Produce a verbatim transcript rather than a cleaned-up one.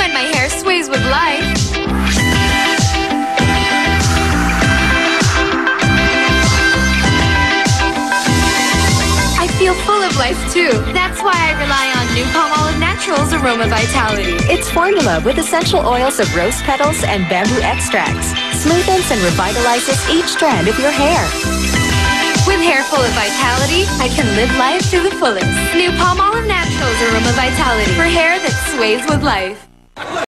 when my hair sways with life. I feel full of life too. That's why I rely on new Palmolive Naturals Aroma Vitality. Its formula with essential oils of rose petals and bamboo extracts smoothens and revitalizes each strand of your hair. With hair full of vitality, I can live life to the fullest. New Palmolive Naturals Aroma Vitality for hair that sways with life.